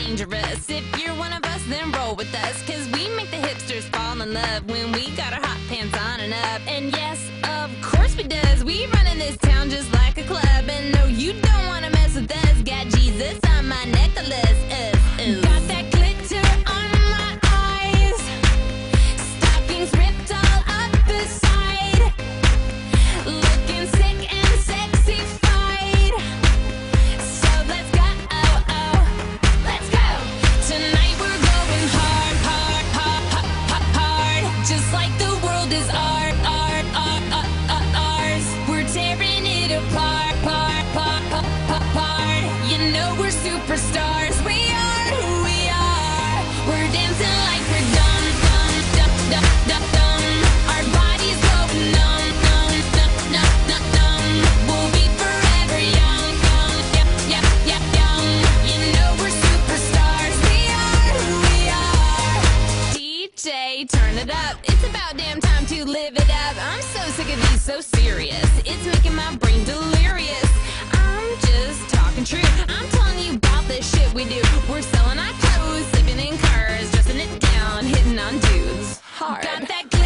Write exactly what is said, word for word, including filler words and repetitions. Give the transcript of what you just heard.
dangerous. If you're one of us, then roll with us, cause we make the hipsters fall in love when we got our hot pants on and up. And yes, of course we does. We run in this town just like a club. And no, you don't wanna mess with us. Got Jesus on my necklace. Uh, uh. Got that glitter on my eyes. Stockings ripped all up the side. Looking sick and sexified. So let's go, oh, oh, let's go. Tonight we're going hard, hard, hard, hard, hard. Just like the world is art, art, art, art, art, ours. We're tearing it apart, part, part, part, part, part. You know we're superstars. We are who we are. We're dancing like we're dumb, dumb, dumb, dumb, dumb, dumb. Our bodies go numb, numb, numb, numb, numb, numb. We'll be forever young, young, yep, yep, yep, young. You know we're superstars. We are who we are. D J, turn it up. It's about damn time to live it up. I'm so sick of these so serious. It's making my brain delirious. I'm just talking true. I'm telling you about the shit we do. We're selling our clothes, sleeping in cars, dressing it down, hitting on dudes hard. Got that